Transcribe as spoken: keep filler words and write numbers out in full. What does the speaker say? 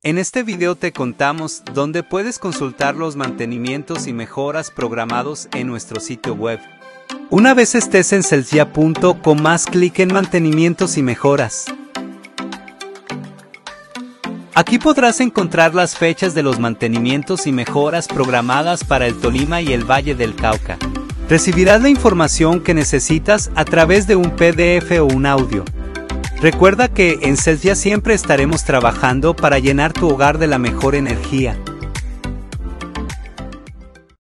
En este video te contamos dónde puedes consultar los mantenimientos y mejoras programados en nuestro sitio web. Una vez estés en celsia punto com, haz clic en mantenimientos y mejoras. Aquí podrás encontrar las fechas de los mantenimientos y mejoras programadas para el Tolima y el Valle del Cauca. Recibirás la información que necesitas a través de un P D F o un audio. Recuerda que en Celsia siempre estaremos trabajando para llenar tu hogar de la mejor energía.